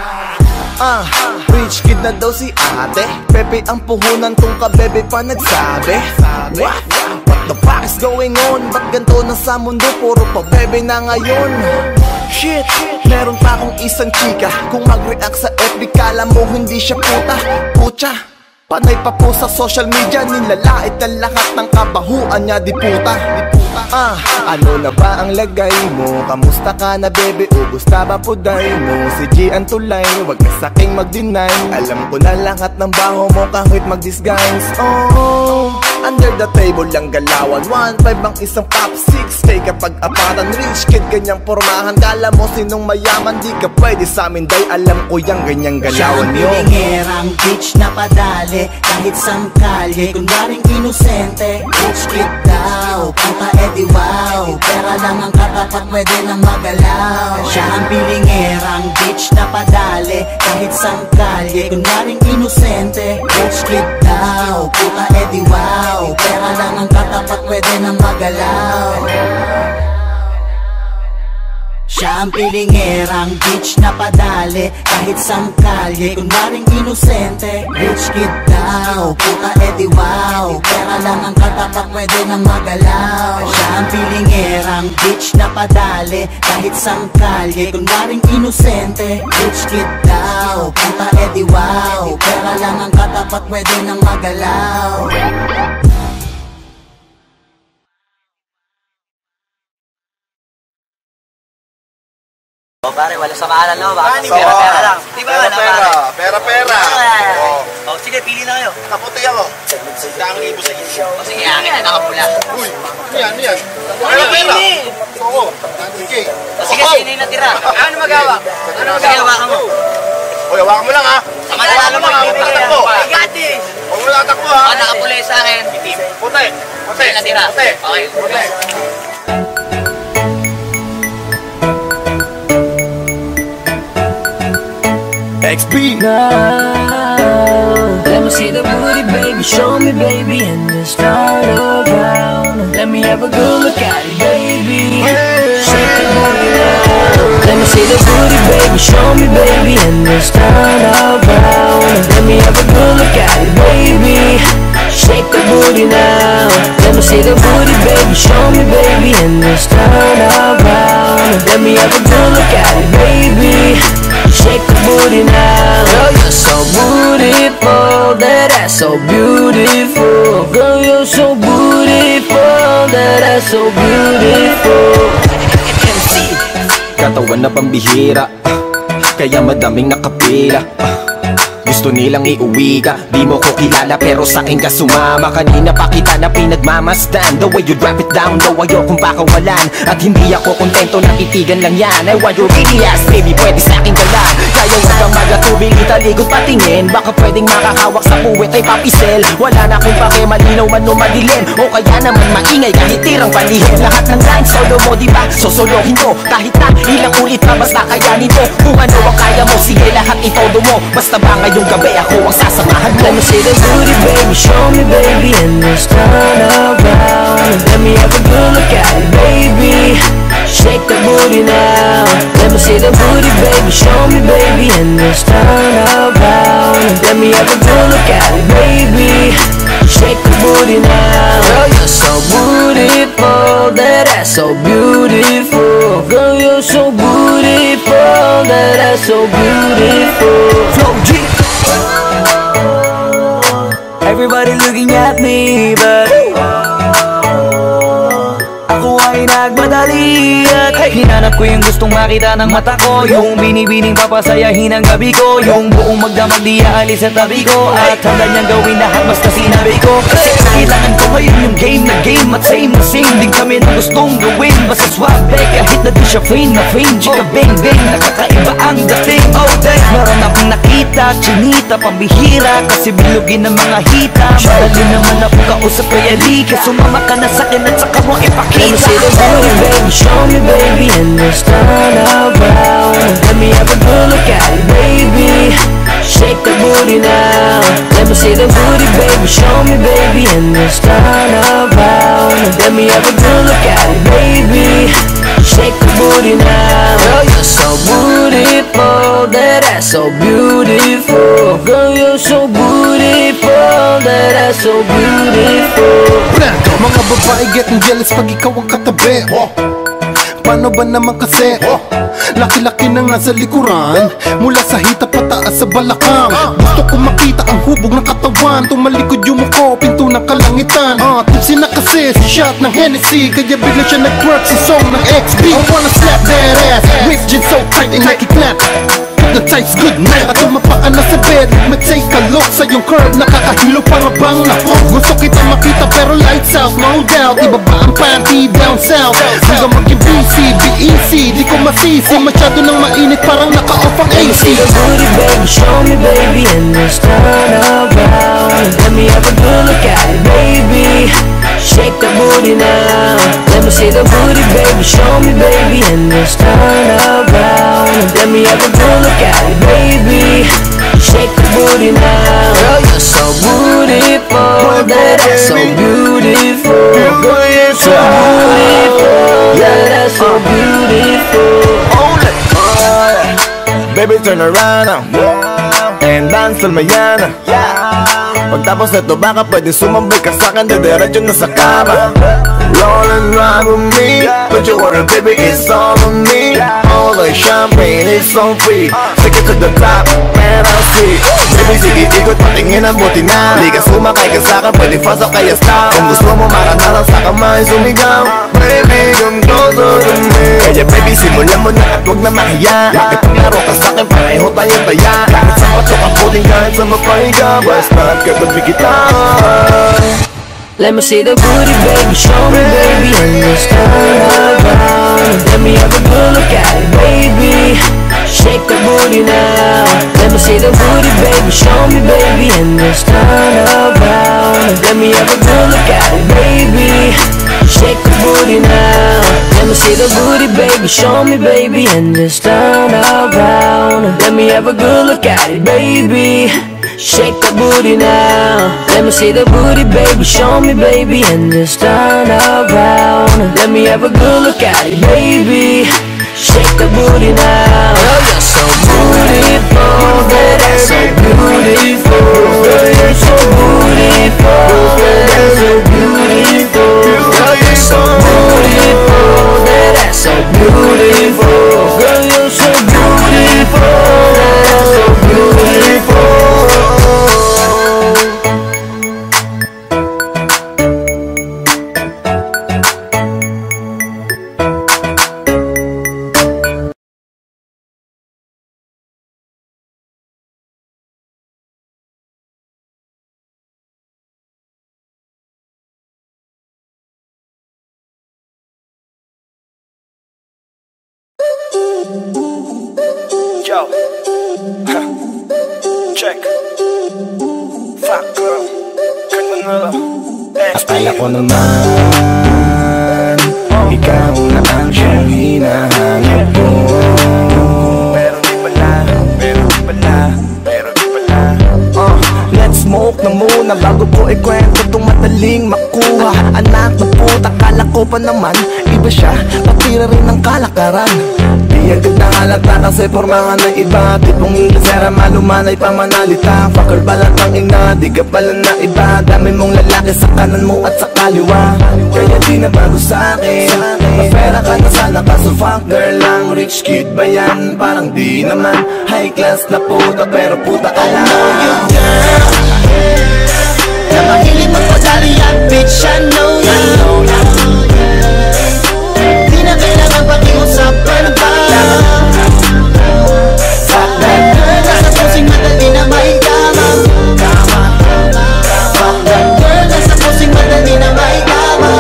Ah, rich kid na daw si ate. Pepe ang puhunan tong kabebe pa nagsabi. What? What the fuck is going on? Ba't ganito na sa mundo? Puro pa bebe na ngayon. Shit, meron pa akong isang chika. Kung mag-react sa F B kala mo hindi siya puta. Pucha, panay pa po sa social media. Nilalait ang lahat ng kabahuan niya, di puta. Ah, ano na ba ang lagay mo? Kamusta ka na bebe? Ubus na ba puday mo? Si G ang tulay, wag na saking mag-deny. Alam ko na lahat ng baho mo kahit mag-disguise. Oh, Under the table lang galawan, one five ang isang pop, six K kapag apatan. Rich kid, ganyang pormahan. Kala mo sinong mayaman, di ka pwede sa amin. Day alam ko yung ganyang galawan nyo. Siyang pilingerang bitch na padali kahit sang kalye, kunwaring inosente. Rich kid daw, puta edi wow, pera lang ang katapat, pwede nang magalaw. Siya ang pilingerang bitch na padali kahit sang kalye, kunwaring inosente. Rich kid daw, puta edi wow, pera lang ang katapat, pwede nang magalaw. Siya ang pilingerang bitch na padali kahit sang kalye, kunwaring inosente. Rich kid daw, puta edi wow, pera lang ang katapat, pwede nang magalaw. Siya ang pilingerang bitch na padali kahit sang kalye, kunwaring inosente. Rich kid daw, puta edi wow, pera lang ang katapat, pwede nang magalaw. O pare, wala sa maalan no? Baka So, pera-pera lang. Di ba? Pera, pera, pera, pera. O sige, pili na kayo. Kaputi ako. Isang libo sa inyo. O sige, akin na nakapula. Uy, yan, yan. Pera, pera. Oo, sige. O sige, sino yung natira? Ano magawa? Ano magawa? Sige, hawakan mo. Uy, hawakan mo lang ha. Sama na lang mo. Huwag mo tatakbo. I got it. Huwag mo tatakbo ha. O, nakapula yung sa akin. Puti. Puti. Sino natira? Puti. Okay. Puti. X B now. Let me see the booty, baby. Show me, baby, and just turn around. Let me have a good look at it, baby. Shake the booty now. Let me see the booty, baby. Show me, baby, and just turn around. Let me have a good look at it, baby. Shake the booty now. Let me see the booty, baby. Show me, baby, and just turn around. Let me have a good look at it, baby. Shake the booty now. Girl, you're so beautiful. That ass so beautiful. Girl, you're so beautiful. That ass so beautiful. M C katawan na pambihira, kaya madaming nakapila. Gusto nilang iuwi ka, di mo ko kilala pero sa'kin ka sumama. Kanina pa kita na pinagmamasdan, the way you drop it down, daw ayokong pakawalan. At hindi ako kontento, nakitigan lang yan. I want your really ass, baby, pwede sa'kin ka lang. Kaya huwag kang magatubig, italigot patingin. Baka pwedeng makakawak sa puwet ay papisel. Wala na akong pake, malinaw man o madilin. O kaya naman maingay kahit tirang palihim. Lahat ng lines, solo mo diba? Sosolohin ko, kahit na ilang ulit na basta kayanin mo. Kung ano ang kaya mo, sige lahat itodo mo. Basta ba ngayong gabi ako ang sasamahan mo. Let me see the booty, baby. Show me, baby, and just turn around. Let me have a good look at it, baby. Shake the booty now. Let me see the booty, baby. Show me, baby, and just turn around. Let me have a good look at it, baby. Shake the booty now. Girl, you're so beautiful. That ass so beautiful. Girl, you're so beautiful. That ass so beautiful. Flow G. Everybody looking at me, but ako ay nagmadali at hinanap ko yung gustong makita ng mata ko. Yung binibining papasayahin ang gabi ko. Yung buong magdamag di aalis sa tabi ko. At handa niyang gawin lahat basta sinabi ko. Kasi kailangan ko ngayon yung game na game. At same na same din kami na gustong gawin. Basta swag back, kahit na di siya fame na fame. Chika bang bang, nakakaiba ang dating. Oh dang, meron akong nakita, chinita, pambihira. Kasi bilugin ng mga hita. Madali naman ako kausap kaya lika. Sumama ka na sa'kin at saka mo ipakita. Let me see the booty, baby, show me, baby, and just turn around. Let me have a good look at it, baby. Shake the booty now. Let me see the booty, baby, show me, baby, and just turn around. Let me have a good look at it, baby. Shake the booty now. Girl, you're so beautiful. That ass so beautiful. Girl, you're so beautiful. That ass so beautiful. Mga babae getting jealous pag ikaw ang katabi. Paano ba naman kasi? Laki-laki na nga sa likuran, mula sa hita pataas sa balakang. Gusto ko makita ang hubog ng katawan. Tumalikod yung muko, pinto ng kalangitan. Ah, tipsy na kasi si shot ng Hennessy, kaya bigla siya nag-twerk si song ng X B. I wanna slap that ass, whip jeans so tight and Nike clap. hypnotize good night. At tumapaan na sa bed, may take a look sa yung curve, nakakahilo para bang na-hook. Gusto kita makita pero lights out, no doubt. Ibaba ang panty down south, hanggang maging busy, be easy. Di ko masisi, masyado nang mainit, parang naka-off ang A C. See the booty baby, show me baby, and just turn around. Let me have a good look at it baby, shake the booty now. Let me see the booty baby, show me baby, and just turn around. Let me have a good look at it baby, shake the booty now. Girl, you're so beautiful, that ass so beautiful. Girl, you're so beautiful, that ass so beautiful. Hold it, oh, baby turn around now, and dance till mañana. Pagtapos nito baka pwede sumabay ka sa'kin, didiretso na sa kama. Roll and ride with me, put your water baby, it's all on me. All the champagne is so free, take it to the top, man I'll see. Baby sige ikot, patingin ang buti na. Di ka sumakay ka sa'kin, pwede fast o kaya stop. Kung gusto mo maranalang sa kamay sumigaw, baby come closer to me. Kaya baby simulan mo na at huwag na mahiya. Makipaglaro ka sa'kin, pareho tayo taya. Kahit sa patok ang puting, kahit sa mapahiga, basta't katabi kita. Let me see the booty baby, show me baby, and just turn around. Let me have a good look at it baby, shake the booty now. Let me see the booty baby, show me baby, and just turn around. Let me have a good look at it baby, shake the booty now. Let me see the booty baby, show me baby, and just turn around. Let me have a good look at it baby, shake the booty now. Let me see the booty baby, show me baby, and just turn around. Let me have a good look at it baby, shake the booty now. Girl, you're so beautiful, that ass so beautiful. Girl, you're so beautiful, that ass so beautiful. Girl, you're so beautiful, that ass so beautiful. Girl, you're so beautiful, that ass so beautiful. Yo, huh. Check. Fuck girl, ganda nga. Akala ko naman ikaw na ang siyang hinahanap ko. Pero di pala, pero di pala, pero di pala. uh, Let's smoke na muna bago ko ikwento itong madaling makuha. Anak na puta, kala ko pa naman iba siya, patira rin ng kalakaran. Di agad na halata kasi formahan ng iba. Tipong Inglesera, malumanay pamanalita. Fucker balat ang ina, di ka pala na iba. Dami mong lalaki sa kanan mo at sa kaliwa, kaya di na bago sa'kin. Mapera ka na sana kaso fuck girl lang. Rich kid ba yan? Parang di naman. High class na puta pero puta ka lang. I know you girl, na mahilig magpadali at bitch I know you. Di na kailangan pakiusapan pa. Fuck that girl, nasa pusing madali na may kama. Fuck that girl, nasa pusing madali na may kama.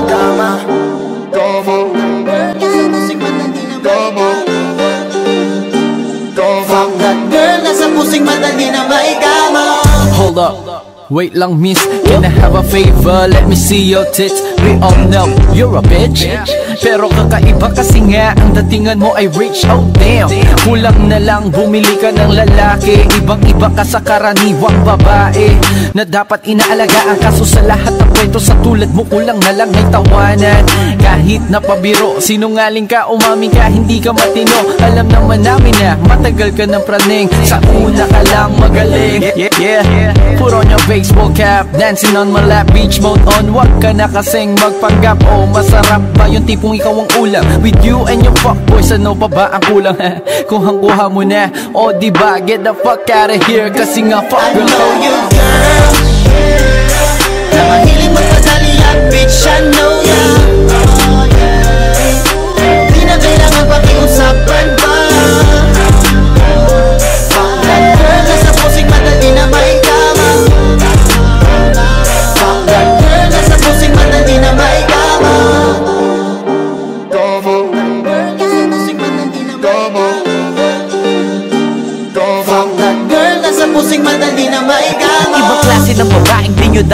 Fuck that girl, nasa pusing madali na may kama. Hold up, wait lang miss, can I have a favor? Let me see your tits. We all know you're a bitch, pero kakaiba kasi nga ang datingan mo ay rich. Oh damn, kulang na lang bumili ka ng lalaki. Ibang iba ka sa karaniwang babae na dapat inaalagaan. Kaso sa lahat ng kwento sa tulad mo kulang na lang may tawanan. Kahit napabiro, sinungaling ka, umamin ka, hindi ka matino. Alam naman namin na matagal ka ng praning, sa una ka lang magaling. Yeah, yeah, put on your baseball cap, dancing on my lap, beach mode on. Wag ka na kasing magpanggap. Oh, masarap ba yung tipong ikaw ang ulam? With you and your fuckboys, ano pa ba ang kulang? Kuhang-kuha mo na, o oh, diba? Get the fuck out of here, kasi nga fuck girl. I know you girl, na mahilig magpadali at bitch I know you. Di na kailangan pakiusapan pa.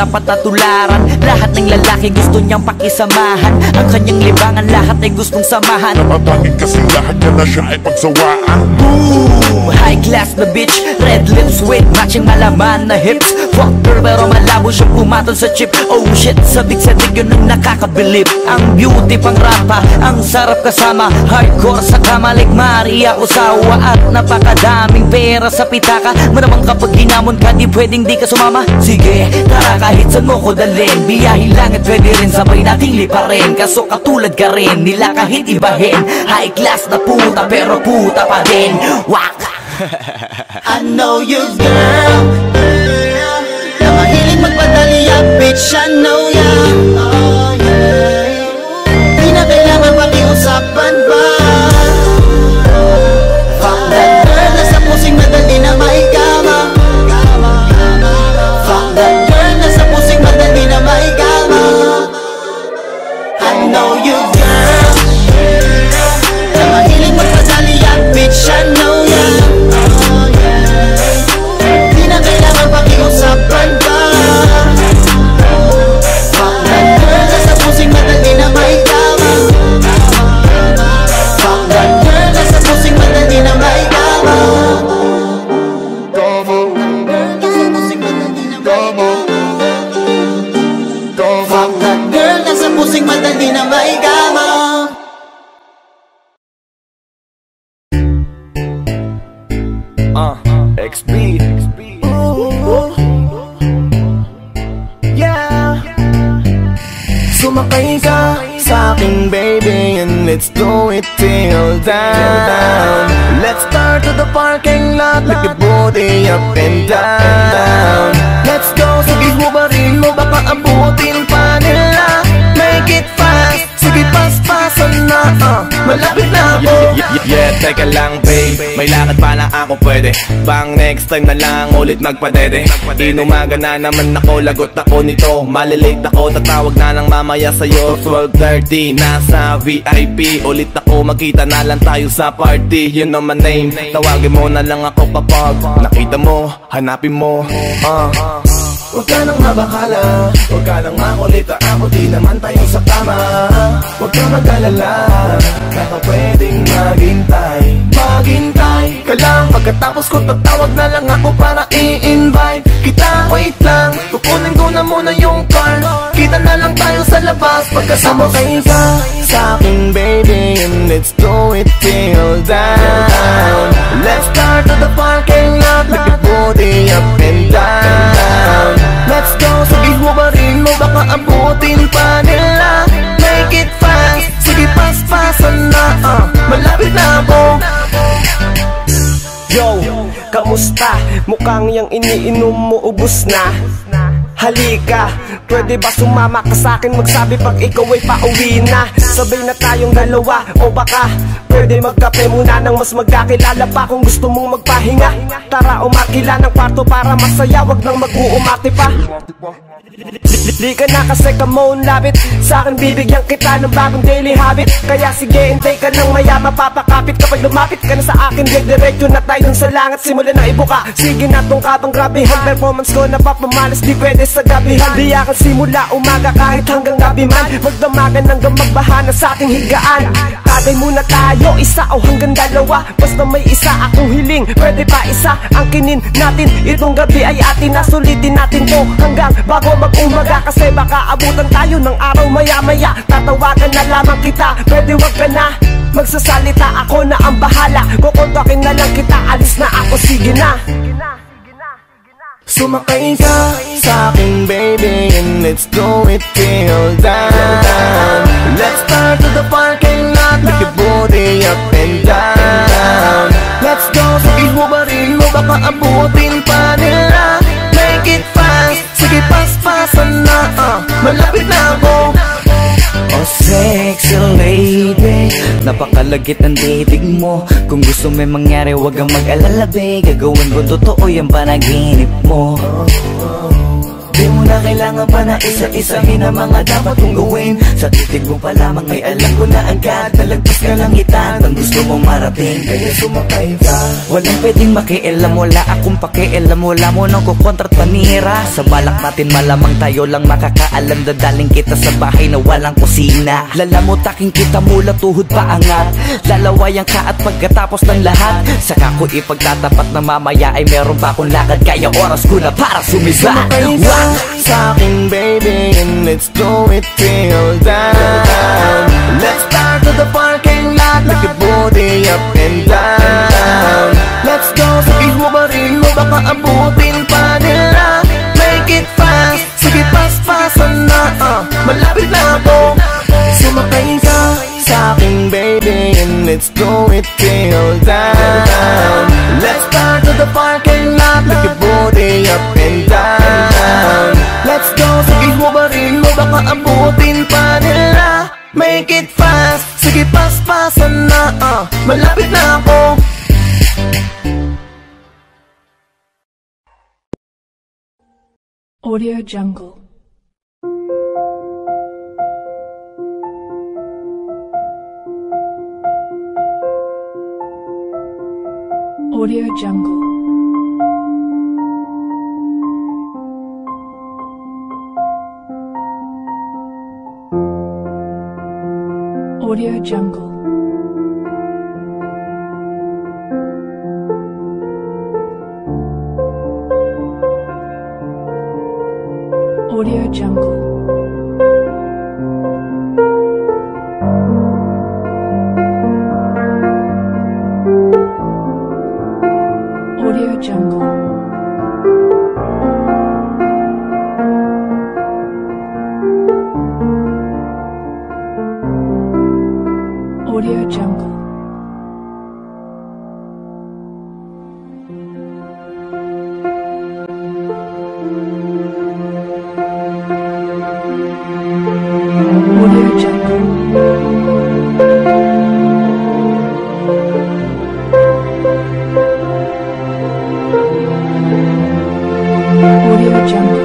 dapat natularan. Lahat ng lalaki gusto niyang pakisamahan. Ang kanyang libangan lahat ay gustong samahan. Napatangin kasing lahat niya na siya ay pagsawaan. Boom! High class na bitch, red lips with matching malaman na hips. Fuck girl pero malabo siya pumatol sa chip. Oh shit, sabik sa dig yun ang nakakabilib. Ang beauty pang rapa, ang sarap kasama. Hardcore sa kama like Maria Osawa. At napakadaming pera sa pitaka. Maramang kapag hinamon ka di pwedeng di ka sumama. Sige, tara kahit saan mo ko dalhin. Biyahin lang at pwede rin sabay nating liparin. Kaso katulad ka rin, nila kahit ibahin. High class na puta pero puta pa din. Waka! I know you girl, na mahilig magpadali ya bitch, I know ya. Oh yeah, di na kailangan pakiusapan ba. Fuck that girl, nasa pusing madali na maigama. Fuck that girl, nasa pusing madali na maigama. I know you girl, na mahilig magpadali ya bitch, I know ya. Pakiusapan ba? Fuck that girl, nasa pusing madali na maigama. Fuck that girl, nasa pusing madali na maigama. Fuck that girl, nasa pusing madali na maigama. Uh, X B Sumakay ka sa akin baby, and let's do it till down. Let's start to the parking lot, like your booty up and down. Let's go, sige hubarin mo, baka abutin pa nila. Make it fast, sige pas-pasan na, uh, malapit na ako. Yeah, yeah, yeah, teka lang babe, may lakad pa na ako pwede. Bang next time na lang ulit magpadede. Inumaga na naman ako, lagot ako nito. Malilate ako, tatawag na lang mamaya sa'yo. Twelve thirty, nasa V I P. Ulit ako, magkita na lang tayo sa party. You know my name, tawagin mo na lang ako kapag nakita mo, hanapin mo. uh. Huwag ka nang mabakala, huwag ka nang makulita. Ako di naman tayo sa tama. Huwag ka mag-alala, baka pwedeng maghintay. Maghintay ka lang, pagkatapos ko tatawag na lang ako para i-invite kita. Wait lang, kukunin ko na muna yung car. Kita na lang tayo sa labas pagkasama kayo ka sa akin baby, and let's do it till down. Let's start to the parking lot, like your booty up and down. Let's go, sige hubarin mo, baka abutin pa nila. Make it fast, sige pas-pasan na, uh, malapit na ako. Yo, kamusta? Mukhang yung iniinom mo ubus na. Halika, pwede ba sumama ka sa'kin? Magsabi pag ikaw ay pauwi na. Sabay na tayong dalawa, o baka pwede magkape muna nang mas magkakilala pa. Kung gusto mong magpahinga, tara umakila ng kwarto para masaya. Wag nang mag-uumati pa. Di ka na kasi kamon labit, sa'kin bibigyan kita ng bagong daily habit. Kaya sige, hintay ka nang maya mapapakapit. Kapag lumapit ka na sa akin, diretso na tayo dun sa langit. Simulan na ibuka, sige na tong kabang grabehan. Performance ko napapamalas, di pwede sa gabihan. Di akan simula umaga kahit hanggang gabi man. Magdamagan hanggang magbahana sa ating higaan. Kagay muna tayo, isa o hanggang dalawa. Basta may isa akong hiling, pwede pa isa. Angkinin natin, itong gabi ay atin na. Sulitin natin to hanggang bago mag-umaga. Kasi baka abutan tayo ng araw maya-maya. Tatawagan na lamang kita, pwede wag ka na magsasalita, ako na ang bahala. Kukontakin na lang kita, alis na ako, sige na. Sumakay ka sa akin baby, and let's do it till down. Let's start to the parking lot, like your booty up and down. Let's go, sige hubarin mo, baka abutin pa nila. Make it fast, sige pas-pasan na, uh, malapit na ako. Oh sexy lady, napakalagit ng titig mo. Kung gusto may mangyari, wag kang mag-alala babe. Gagawin ko totoo yung panaginip mo. Di mo mo na kailangan pa na isa-isahin ang mga dapat kong gawin. Sa titig mo pa lamang ay alam ko na agad, nalagpas ka lang itan ang gusto mong marating, kaya sumakay ka. Walang pwedeng makialam, wala akong pakialam, wala mo nang kukontra't panira. Sa balak natin malamang tayo lang makakaalam, dadaling kita sa bahay na walang kusina. Lalamutaking kita mula tuhod pa angat, lalawayan ka at pagkatapos ng lahat, saka ko ipagtatapat na mamaya ay meron pa akong lakad, kaya oras ko na para sumiba. Sumakay ka sa'kin baby, and let's do it till down. Let's start to the parking lot, make your booty up and down. Let's go, sige hubarin mo, baka abutin pa nila. Make it fast, sige pas-pasan na, uh, malapit na ako. Sumakay ka sa'kin baby, and let's do it till down. Let's start to the parking lot, make your booty up and down. Let's go, sige hubarin mo, baka abutin pa nila. Make it fast, sige pas-pasan na, uh, malapit na ako. Audio Jungle. Audio Jungle. Audio Jungle. Audio Jungle. Audio Jungle. Audio Jungle. Audio Jungle. Audio Jungle.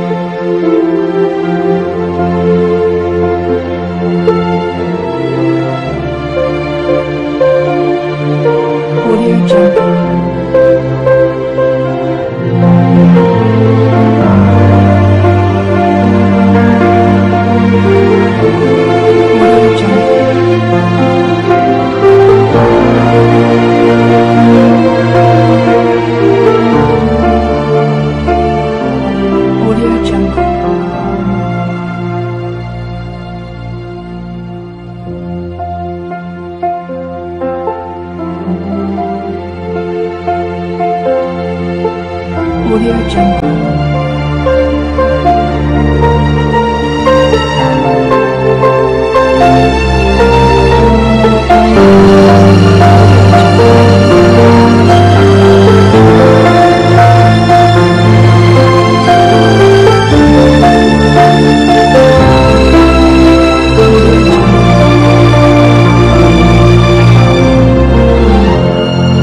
Audio Jungle. Audio Jungle.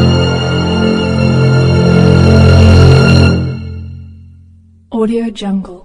Audio Jungle.